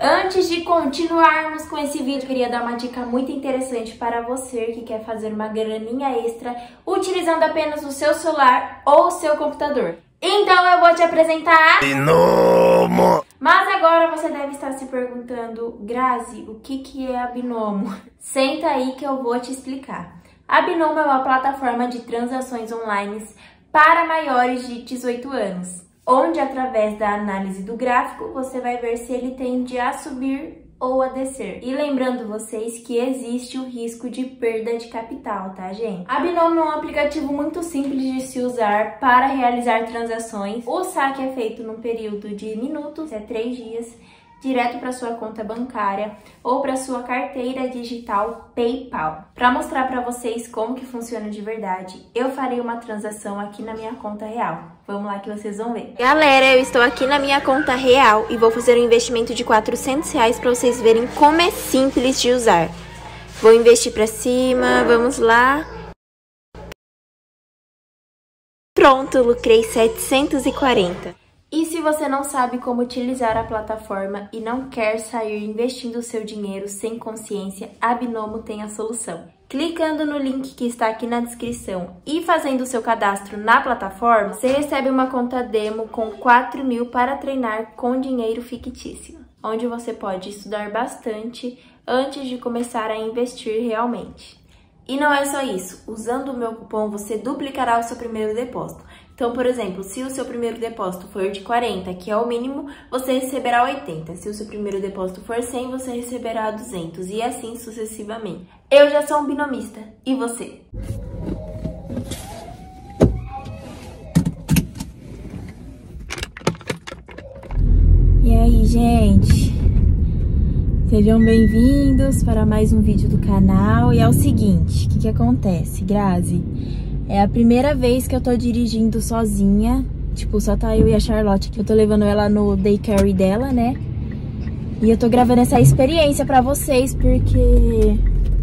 Antes de continuarmos com esse vídeo, eu queria dar uma dica muito interessante para você que quer fazer uma graninha extra utilizando apenas o seu celular ou o seu computador. Então eu vou te apresentar Binomo! Mas agora você deve estar se perguntando, Grazi, o que é a Binomo? Senta aí que eu vou te explicar. A Binomo é uma plataforma de transações online para maiores de 18 anos, onde através da análise do gráfico você vai ver se ele tende a subir ou a descer. E lembrando vocês que existe o risco de perda de capital, tá, gente? A Binomo é um aplicativo muito simples de se usar para realizar transações. O saque é feito num período de minutos, 3 dias, direto para sua conta bancária ou para sua carteira digital PayPal. Para mostrar para vocês como que funciona de verdade, eu farei uma transação aqui na minha conta real. Vamos lá que vocês vão ver. Galera, eu estou aqui na minha conta real e vou fazer um investimento de R$400 para vocês verem como é simples de usar. Vou investir para cima, vamos lá. Pronto, lucrei 740. E se você não sabe como utilizar a plataforma e não quer sair investindo o seu dinheiro sem consciência, a Binomo tem a solução. Clicando no link que está aqui na descrição e fazendo o seu cadastro na plataforma, você recebe uma conta demo com 4.000 para treinar com dinheiro fictício, onde você pode estudar bastante antes de começar a investir realmente. E não é só isso, usando o meu cupom você duplicará o seu primeiro depósito. Então, por exemplo, se o seu primeiro depósito for de 40, que é o mínimo, você receberá 80. Se o seu primeiro depósito for 100, você receberá 200 e assim sucessivamente. Eu já sou um binomista. E você? E aí, gente? Sejam bem-vindos para mais um vídeo do canal. E é o seguinte, o que acontece, Grazi? É a primeira vez que eu tô dirigindo sozinha, tipo, só tá eu e a Charlotte, que eu tô levando ela no daycare dela, né? E eu tô gravando essa experiência pra vocês, porque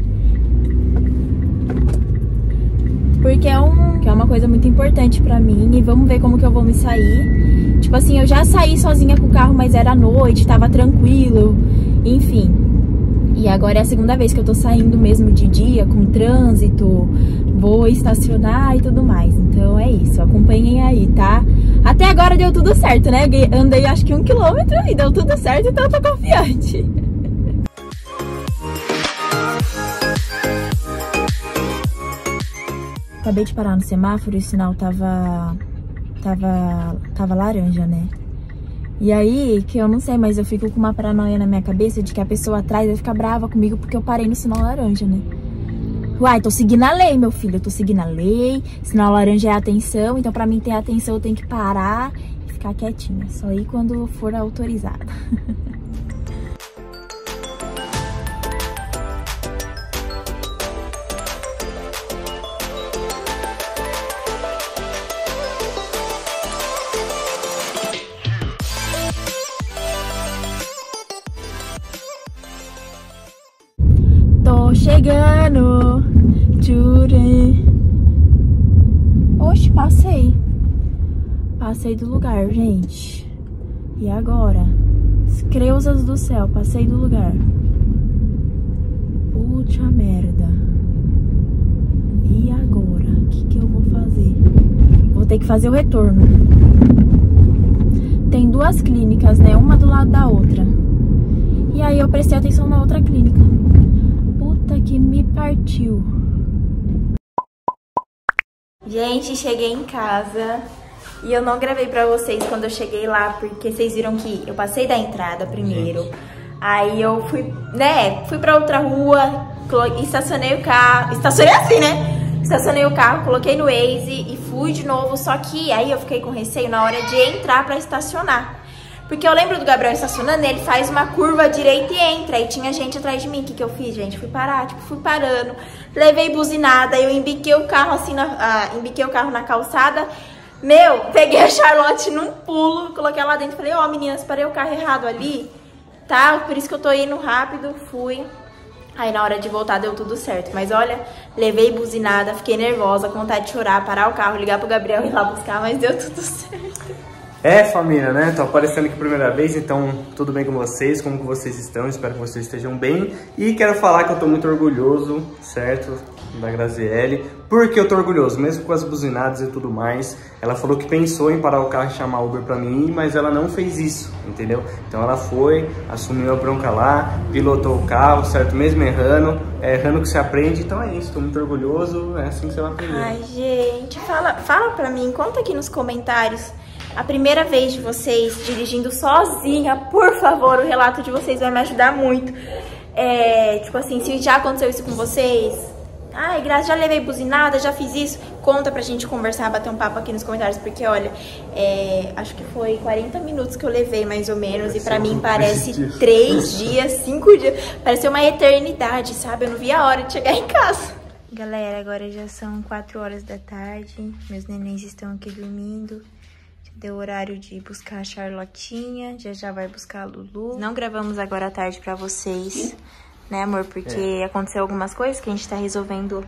é uma coisa muito importante pra mim e vamos ver como que eu vou me sair. Tipo assim, eu já saí sozinha com o carro, mas era à noite, tava tranquilo, enfim. E agora é a segunda vez que eu tô saindo mesmo de dia, com trânsito, vou estacionar e tudo mais. Então é isso, acompanhem aí, tá? Até agora deu tudo certo, né? Andei acho que 1 quilômetro e deu tudo certo, então eu tô confiante. Acabei de parar no semáforo e o sinal tava laranja, né? E aí, que eu não sei, mas eu fico com uma paranoia na minha cabeça de que a pessoa atrás vai ficar brava comigo porque eu parei no sinal laranja, né? Uai, tô seguindo a lei, meu filho, eu tô seguindo a lei, sinal laranja é atenção, então pra mim ter atenção eu tenho que parar e ficar quietinha, só ir quando for autorizada. Tô chegando, tchurê. Oxe, passei do lugar, gente. E agora? Creusas do céu, passei do lugar. Puta merda. E agora? O que eu vou fazer? Vou ter que fazer o retorno. Tem 2 clínicas, né? Uma do lado da outra. E aí eu prestei atenção na outra clínica. Que me partiu. Gente, cheguei em casa e eu não gravei pra vocês quando eu cheguei lá, porque vocês viram que eu passei da entrada primeiro. Aí eu fui, né, fui pra outra rua, estacionei o carro, estacionei assim, né? Estacionei o carro, coloquei no Waze e fui de novo, só que aí eu fiquei com receio na hora de entrar pra estacionar. Porque eu lembro do Gabriel estacionando, ele faz uma curva à direita e entra. Aí tinha gente atrás de mim. O que eu fiz, gente? Fui parar, tipo, fui parando. Levei buzinada, eu embiquei o carro assim, embiquei o carro na calçada. Meu, peguei a Charlotte num pulo, coloquei ela lá dentro. Falei, ó, meninas, parei o carro errado ali, tá? Por isso que eu tô indo rápido, fui. Aí na hora de voltar deu tudo certo. Mas olha, levei buzinada, fiquei nervosa, com vontade de chorar, parar o carro, ligar pro Gabriel e ir lá buscar, mas deu tudo certo. É, família, né? Tô aparecendo aqui a primeira vez, então tudo bem com vocês? Como que vocês estão? Espero que vocês estejam bem. E quero falar que eu tô muito orgulhoso, certo? Da Graziele. Por que eu tô orgulhoso? Mesmo com as buzinadas e tudo mais. Ela falou que pensou em parar o carro e chamar Uber pra mim, mas ela não fez isso, entendeu? Então ela foi, assumiu a bronca lá, pilotou o carro, certo? Mesmo errando, é errando que se aprende. Então é isso, tô muito orgulhoso, é assim que você vai aprender. Ai, gente, fala pra mim, conta aqui nos comentários. A primeira vez de vocês dirigindo sozinha, por favor, o relato de vocês vai me ajudar muito. Tipo assim, se já aconteceu isso com vocês, ai, Graça, já levei buzinada, já fiz isso, conta pra gente conversar, bater um papo aqui nos comentários, porque olha, acho que foi 40 minutos que eu levei, mais ou menos, e pra mim parece 3 dias, 5 dias, parece uma eternidade, sabe? Eu não vi a hora de chegar em casa. Galera, agora já são 4 horas da tarde, meus nenéns estão aqui dormindo. Deu horário de buscar a Charlotinha, já vai buscar a Lulu. Não gravamos agora à tarde pra vocês, né, amor? Porque aconteceu algumas coisas que a gente tá resolvendo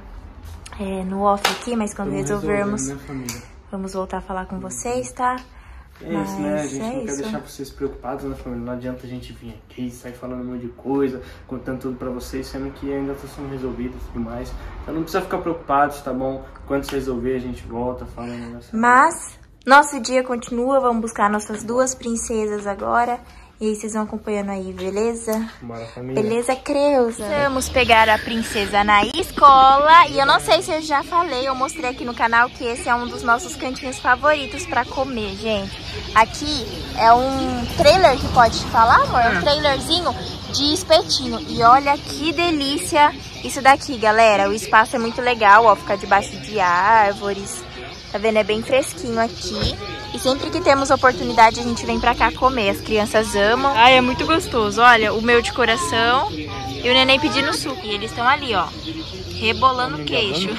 no off aqui, mas quando resolvermos, né, vamos voltar a falar com vocês, tá? Isso, né? A gente não quer deixar vocês preocupados, né, família? Não adianta a gente vir aqui e sair falando um monte de coisa, contando tudo pra vocês, sendo que ainda tá sendo resolvido e tudo mais. Então não precisa ficar preocupados, tá bom? Quando se resolver, a gente volta, fala um negócio. Mas nosso dia continua, vamos buscar nossas 2 princesas agora. E aí vocês vão acompanhando aí, beleza? Bora, família. Beleza, Creuza? Vamos pegar a princesa na escola. E eu não sei se eu já falei, eu mostrei aqui no canal que esse é um dos nossos cantinhos favoritos pra comer, gente. Aqui é um trailer que pode falar, amor? É um trailerzinho de espetinho. E olha que delícia isso daqui, galera. O espaço é muito legal, ó, ficar debaixo de árvores. Tá vendo? É bem fresquinho aqui. E sempre que temos oportunidade, a gente vem pra cá comer. As crianças amam. Ai, é muito gostoso. Olha, o meu de coração e o neném pedindo suco. E eles estão ali, ó, rebolando o queixo.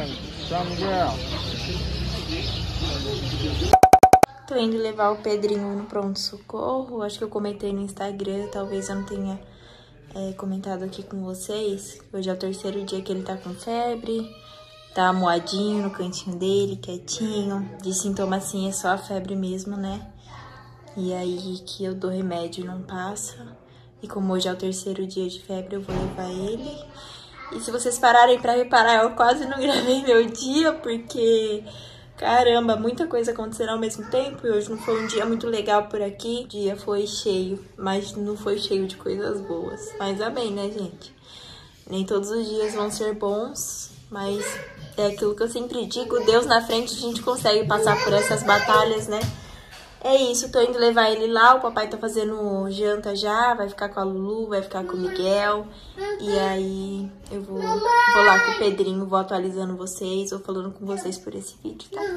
Tô indo levar o Pedrinho no pronto-socorro. Acho que eu comentei no Instagram. Talvez eu não tenha comentado aqui com vocês. Hoje é o 3º dia que ele tá com febre. Tá amuadinho no cantinho dele, quietinho. De sintoma assim é só a febre mesmo, né? E aí que eu dou remédio e não passa. E como hoje é o 3º dia de febre, eu vou levar ele. E se vocês pararem pra reparar, eu quase não gravei meu dia, porque caramba, muita coisa acontecendo ao mesmo tempo. E hoje não foi um dia muito legal por aqui. O dia foi cheio, mas não foi cheio de coisas boas. Mas amém, né, gente? Nem todos os dias vão ser bons, mas é aquilo que eu sempre digo, Deus na frente, a gente consegue passar por essas batalhas, né? É isso, tô indo levar ele lá, o papai tá fazendo janta já, vai ficar com a Lulu, vai ficar com o Miguel. E aí eu vou lá com o Pedrinho, vou atualizando vocês, vou falando com vocês por esse vídeo, tá?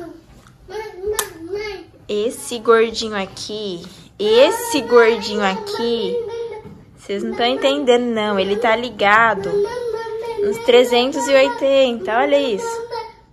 Esse gordinho aqui, vocês não estão entendendo não, ele tá ligado nos 380, olha isso.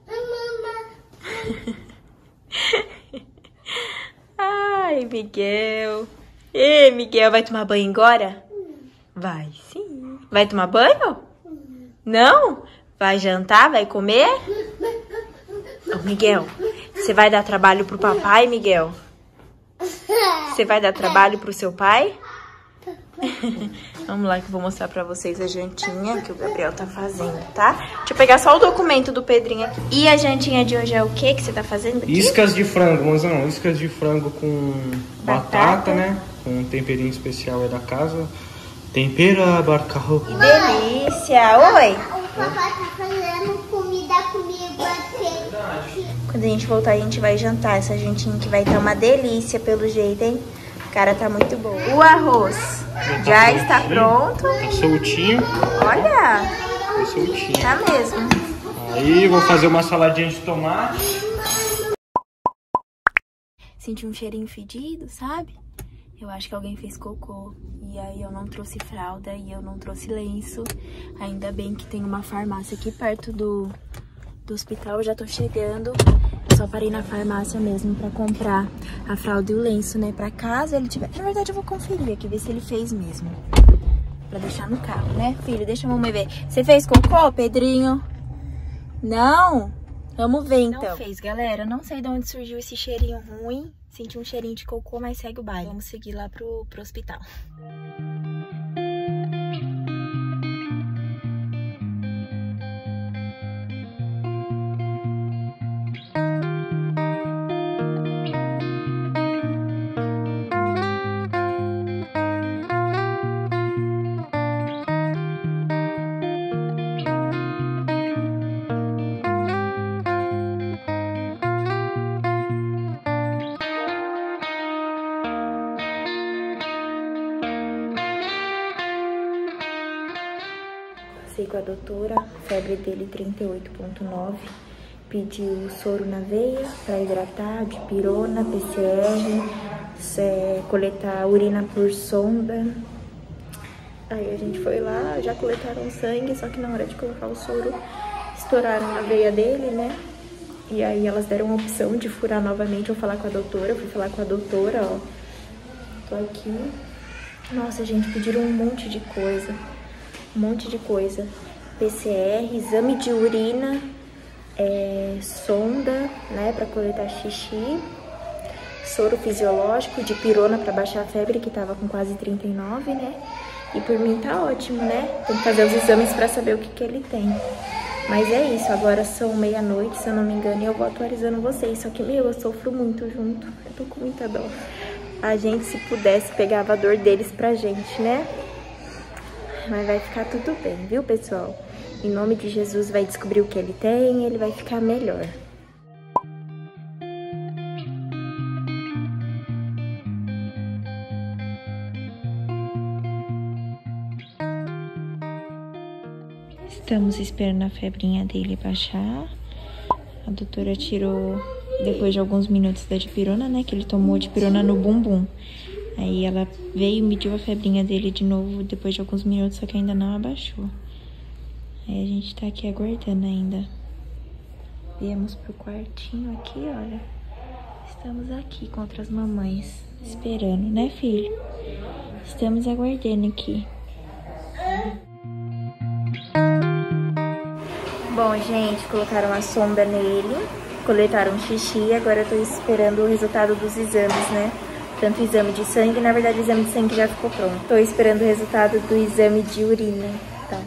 Ai, Miguel. Ei, Miguel, vai tomar banho agora? Vai, sim. Vai tomar banho? Não? Vai jantar? Vai comer? Ô, Miguel, você vai dar trabalho pro papai, Miguel? Você vai dar trabalho pro seu pai? Vamos lá que eu vou mostrar pra vocês a jantinha que o Gabriel tá fazendo, tá? Deixa eu pegar só o documento do Pedrinho aqui. E a jantinha de hoje é o que você tá fazendo aqui? Iscas de frango, mozão. Iscas de frango com batata, né? Com um temperinho especial é da casa. Tempera barcarro. Que delícia! Oi! O papai tá fazendo comida comigo aqui. Quando a gente voltar, a gente vai jantar essa jantinha que vai estar uma delícia pelo jeito, hein? O cara tá muito bom. O arroz já está pronto. Tá soltinho. Olha! Tá soltinho. Tá mesmo. Aí vou fazer uma saladinha de tomate. Senti um cheirinho fedido, sabe? Eu acho que alguém fez cocô. E aí eu não trouxe fralda e eu não trouxe lenço. Ainda bem que tem uma farmácia aqui perto do hospital. Eu já tô chegando. Eu só parei na farmácia mesmo pra comprar a fralda e o lenço, né? Pra caso ele tiver... Na verdade eu vou conferir aqui, ver se ele fez mesmo. Pra deixar no carro, né? Filho, deixa a mamãe ver. Você fez cocô, Pedrinho? Não? Vamos ver, então. Não fez, galera. Não sei de onde surgiu esse cheirinho ruim. Senti um cheirinho de cocô, mas segue o baile. Vamos seguir lá pro hospital. Passei com a doutora, febre dele 38,9, pediu soro na veia para hidratar, dipirona, PCR, coletar urina por sonda. Aí a gente foi lá, já coletaram sangue, só que na hora de colocar o soro, estouraram a veia dele, né? E aí elas deram a opção de furar novamente ou falar com a doutora. Eu fui falar com a doutora, ó. Tô aqui. Nossa, gente, pediram um monte de coisa. Um monte de coisa. PCR, exame de urina, sonda, né, pra coletar xixi, soro fisiológico, dipirona pra baixar a febre, que tava com quase 39, né? E por mim tá ótimo, né? Tem que fazer os exames pra saber o que ele tem. Mas é isso, agora são meia-noite, se eu não me engano, e eu vou atualizando vocês. Só que, meu, eu sofro muito junto. Eu tô com muita dor. A gente, se pudesse, pegava a dor deles pra gente, né? Mas vai ficar tudo bem, viu, pessoal? Em nome de Jesus, vai descobrir o que ele tem e ele vai ficar melhor. Estamos esperando a febrinha dele baixar. A doutora tirou, depois de alguns minutos da dipirona, né? Que ele tomou dipirona no bumbum. Aí ela veio e mediu a febrinha dele de novo depois de alguns minutos, só que ainda não abaixou. Aí a gente tá aqui aguardando ainda. Viemos pro quartinho aqui, olha. Estamos aqui com outras mamães, esperando, né, filho? Estamos aguardando aqui. Bom, gente, colocaram a sonda nele, coletaram xixi, agora eu tô esperando o resultado dos exames, né? Tanto o exame de sangue, na verdade o exame de sangue já ficou pronto. Tô esperando o resultado do exame de urina, tá?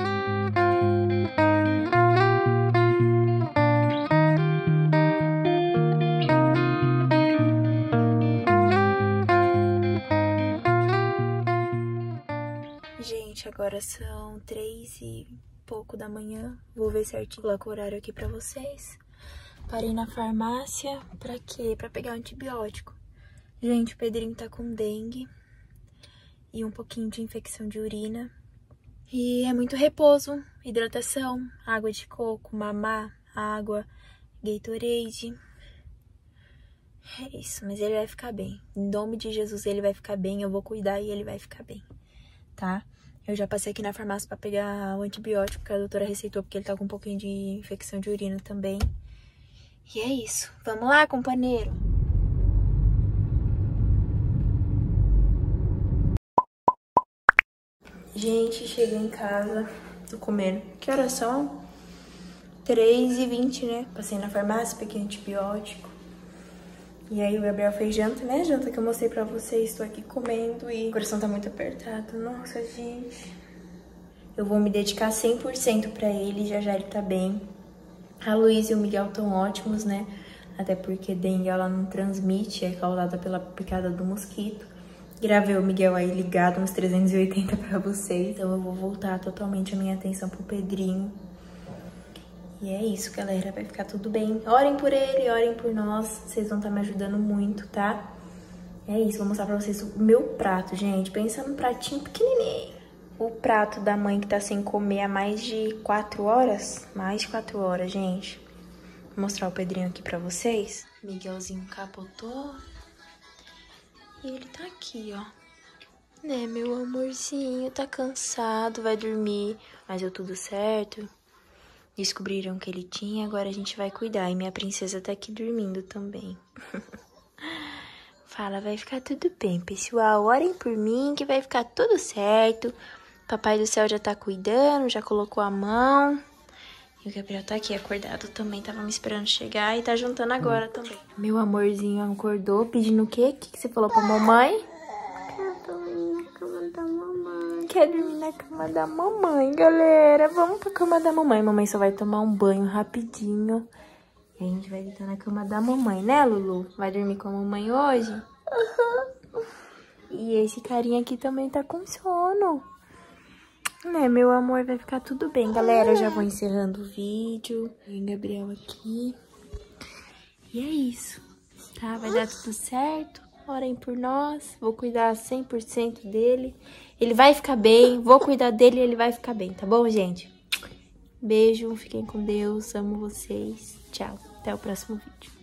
Gente, agora são 3 e pouco da manhã. Vou ver certinho, coloco o horário aqui pra vocês. Parei na farmácia, pra quê? Pra pegar antibiótico. Gente, o Pedrinho tá com dengue e um pouquinho de infecção de urina. E é muito repouso, hidratação, água de coco, mamá, água, Gatorade. É isso, mas ele vai ficar bem. Em nome de Jesus, ele vai ficar bem, eu vou cuidar e ele vai ficar bem, tá? Eu já passei aqui na farmácia pra pegar o antibiótico que a doutora receitou, porque ele tá com um pouquinho de infecção de urina também. E é isso. Vamos lá, companheiro? Gente, cheguei em casa, tô comendo. Que horas são? 3h20, né? Passei na farmácia, peguei antibiótico. E aí o Gabriel fez janta, né? Janta que eu mostrei pra vocês. Tô aqui comendo e o coração tá muito apertado. Nossa, gente. Eu vou me dedicar 100% pra ele, já já ele tá bem. A Luísa e o Miguel estão ótimos, né? Até porque dengue ela não transmite, é causada pela picada do mosquito. Gravei o Miguel aí ligado uns 380 pra vocês, então eu vou voltar totalmente a minha atenção pro Pedrinho. E é isso, galera, vai ficar tudo bem. Orem por ele, orem por nós, vocês vão estar me ajudando muito, tá? É isso, vou mostrar pra vocês o meu prato, gente. Pensa num pratinho pequenininho. O prato da mãe que tá sem comer há mais de 4 horas. Mais de 4 horas, gente. Vou mostrar o Pedrinho aqui pra vocês. Miguelzinho capotou. E ele tá aqui, ó. Né, meu amorzinho, tá cansado, vai dormir. Mas deu tudo certo. Descobriram que ele tinha, agora a gente vai cuidar. E minha princesa tá aqui dormindo também. Fala, vai ficar tudo bem, pessoal. Orem por mim que vai ficar tudo certo. Papai do céu já tá cuidando, já colocou a mão. E o Gabriel tá aqui acordado também, tava me esperando chegar e tá juntando agora também. Meu amorzinho acordou pedindo o quê? O que você falou pra mamãe? Quero dormir na cama da mamãe. Quer dormir na cama da mamãe, galera. Vamos pra cama da mamãe. Mamãe só vai tomar um banho rapidinho. E a gente vai deitar na cama da mamãe, né, Lulu? Vai dormir com a mamãe hoje? E esse carinha aqui também tá com sono. Né, meu amor, vai ficar tudo bem, galera. Eu já vou encerrando o vídeo. Tem Gabriel aqui. E é isso, tá? Vai dar tudo certo. Orem por nós. Vou cuidar 100% dele. Ele vai ficar bem. Vou cuidar dele e ele vai ficar bem, tá bom, gente? Beijo, fiquem com Deus. Amo vocês. Tchau. Até o próximo vídeo.